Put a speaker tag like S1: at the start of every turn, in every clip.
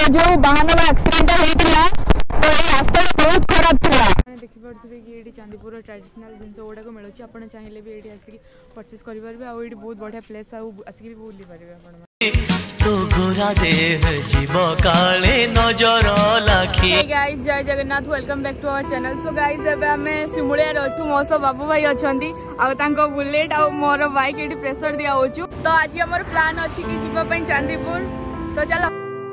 S1: जो वाहन एक्सीडेंट होता तो ये रास्ता बहुत खराब था। देखी पारे कि ये चांदीपुर ट्रेडिशनल जिन गुड़ाक मिलूँ आप चाहिए भी ये आसिक परचेज करेंगे आठ बहुत बढ़िया प्लेस आसिक भी बुली पारे। तो गोरा देह जीव काले नजर लाखी। हे गाइस जय Jagannath welcome back to our channel. So guys एबे हमें सिमुलिया रे अछु मो सब बाबू भाई अछंती आ तांको बुलेट आ मोर बाइक एटी प्रेशर दिया होछु। तो आज हमर प्लान अछि कि जीवा पई चांदीपुर। तो चलो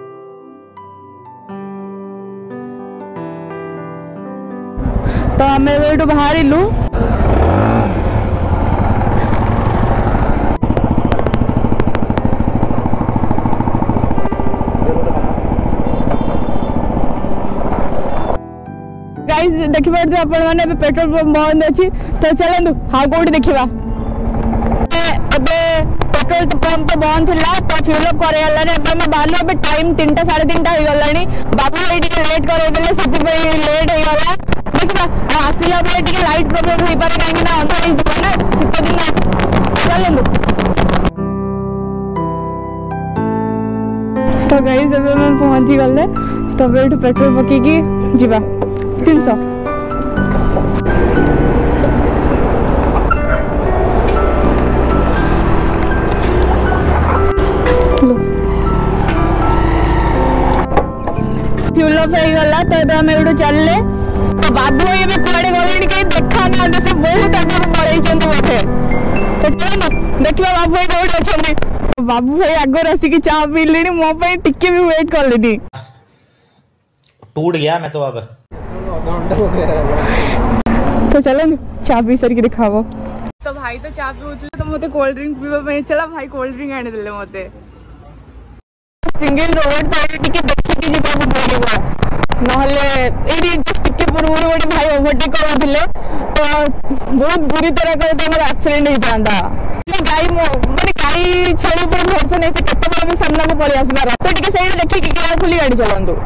S1: तो हमें वेटू बाहरिलु। देखी पारे आपण मैंने पेट्रोल पंप बंद अच्छी। तो चलू हाँ कौटी देखा पेट्रोल पंप तो बंद था तो फ्यूल अप कर बाहर अब टाइम 3टा 3:30 हो गलानी। बाबू भाई लेट करदे से लेट होगा देखा आसला बेले लाइट प्रोब्लेम हो पारे कहीं अंधार ना शीत दिन। चलू तो गाइस अब पहुंची गले तो पेट्रोल पकईकी जीवा 300। फ्यूल अप हो गला तो ये आम एटू चलले तो बाबू भाई कड़े गले कहीं देखा ना से बहुत आगे पड़े बोधे। तो चलो देखा बाबू भाई कौट अच्छा। बाबू भाई आगर आसिक चा पीले मो टिके भी वेट कले
S2: टूट गया मैं तो अब।
S1: तो चलो चा पी सर दिखाव। तो भाई तो चा पीऊले तो मत कोल्ड ड्रिंक पीवा चला भाई कोल्ड ड्रिंक आनीदे मत सिंगल रोड साइड टिके देखिकी जीवाक पड़ो ना टिके पूर्व गोटे भाई ओभरटेक करते तो बहुत बुरी तरह एक्सीडेंट होता गाई माने गाई छेड़ी पर भरसा नहीं से केत भी सामना को पड़ी आसबार तो टिके सही देखिकी केयरफुली गाड़ी चलातु।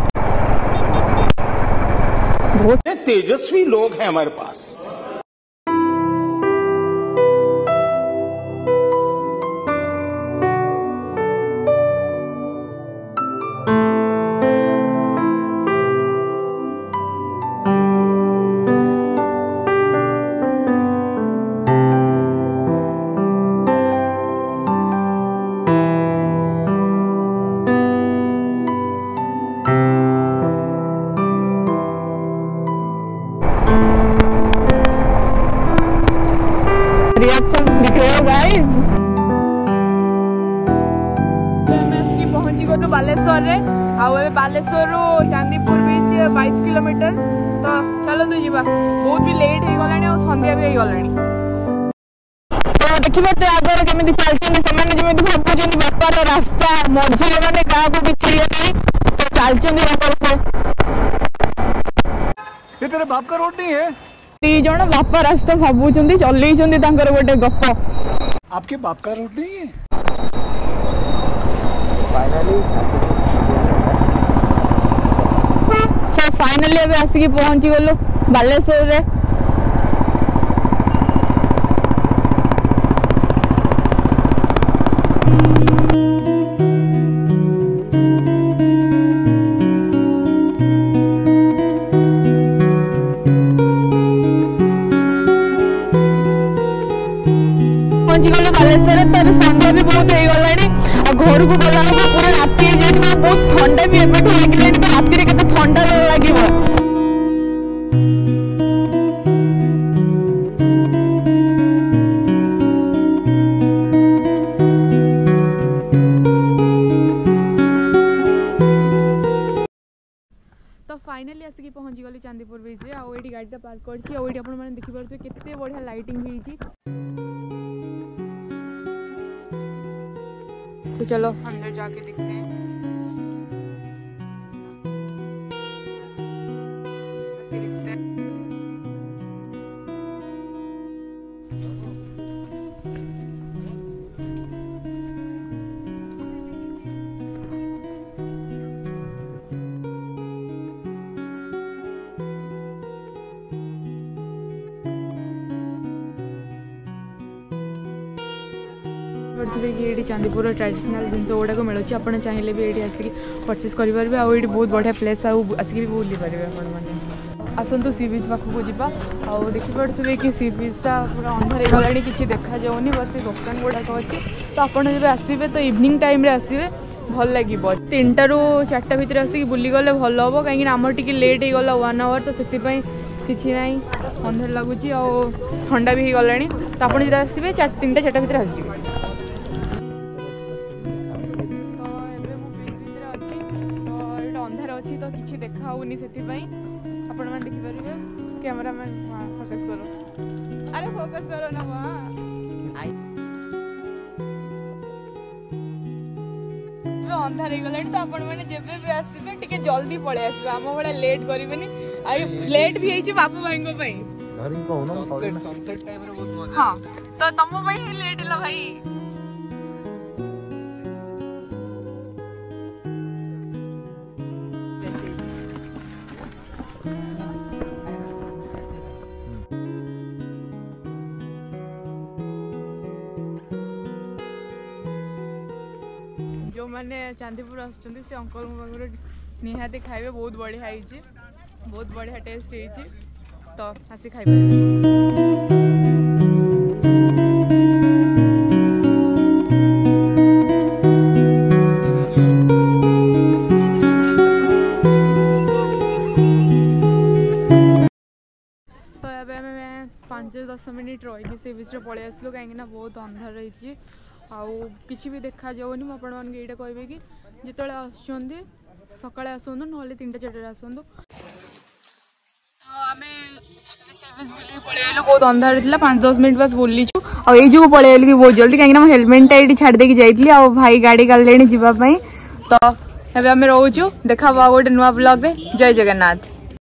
S1: बहुत
S3: तेजस्वी लोग हैं हमारे पास।
S1: बालेश्वर रे बालेश्वर चांदीपुर बीच 22 किलोमीटर। तो चलो तू जीवा बहुत भी लेट हो गलानी और संध्या भी हो गलानी। तो देखिबा तो आगर केमिति चलछन से माने जेमिति भाबुछन व्यापार रास्ता मझिरे माने का को किछि नहीं तो चलछन व्यापार से।
S4: ये तेरे बाप का रोड नहीं है।
S1: ती जण व्यापार रास्ता भाबुछन चलैछन तांकर गोटे गप।
S4: आपके बाप का रोड नहीं है।
S1: फाइनली अब आसिक पहुंची गलु बालेश्वर रे। पहुंची गलु बालेश्वर तो संध्या भी बहुत हो गलानी घर को गला पूरा राति बहुत ठंडा भी लगे राति के ठंडा लगे। तो फाइनली आसिक पहुंची गली चांदीपुर बीच रे आउ एठी गाड़ी पार्क करछि आउ एठी आपण माने देखि परथु केते बढ़िया लाइटिंग होईछि। तो चलो अंदर जाके देखते हैं। देखिपे कि ये चांदीपुर ट्रेडिशनल जिन गुड़ाक मिलूँ आप चाहिए भी ये आसिक परचेस करेंगे आठ बहुत बढ़िया प्लेस आसिक भी बुली पारे आप आसतु सी बीच पाखक जावा देखिपे कि सी बीचटा पूरा अंधार गला कि देखा जाऊनी बस दुकान गुड़ाक अच्छी तो आपड़ जब आसवे तो इवनिंग टाइम आसवे भल लगे 3टा ରୁ 4टा भितर आसिक बुलीगले भल हम कहीं आम टी लेट हो गला 1 आवर तो से किसी ना अंधार लगुच ठंडा भी हो गला तो आप आसवे 3टा 4टा भितर आस अंधार अच्छी तो किसी देखाऊनी से आपण मैंने देखिपारे कैमरा मैन फोकस करो अरे फोकस करो ना अंधार हो गला तो आपण मैंने जब भी आसवे टिके जल्दी पळे आसबे आम भाया लेट करेंगे लेट भी है बाबू भाई हाँ तो तुम ही लेट है भाई जो मैंने चांदीपुर आसुँच से अंकल पाखे निहाती खाइबे बहुत बढ़िया है बहुत बढ़िया टेस्ट है तो आसी खाइबे तो ये 5-10 मिनिट रही से बीच पलि आसलु कहीं बहुत अंधार रही किसी भी देखा जाऊनी मुझे ये कहे कि जिते आसुँच सकाଳେ आसतु ना 3टा 4टा आसतु आम बुल पलैलु बहुत अंधार थी 5-10 मिनट बस बुलीचु जो पलैलु भी बहुत जल्दी कहीं हेलमेटा ये छाड़देकी जाइली आ भाई गाड़ी काले जावाई तो आम रोचु देखा गोटे नुआ ब्लॉग रे जय जगन्नाथ।